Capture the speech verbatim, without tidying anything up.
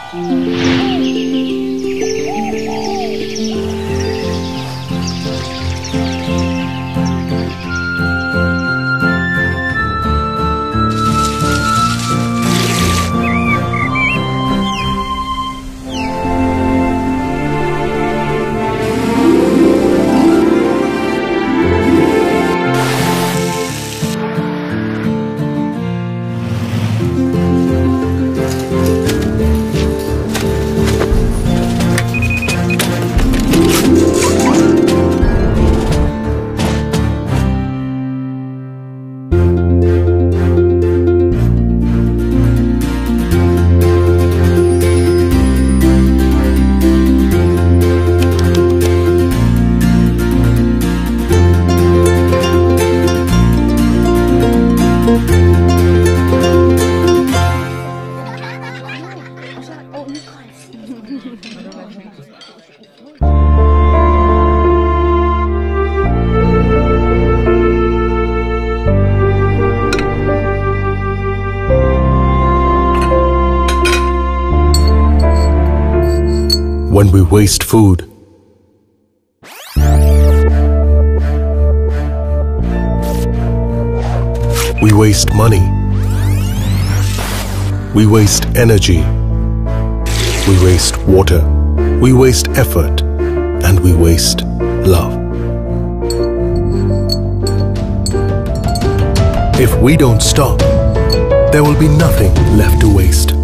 When we waste food, we waste money, we waste energy, we waste water, we waste effort, and we waste love. If we don't stop, there will be nothing left to waste.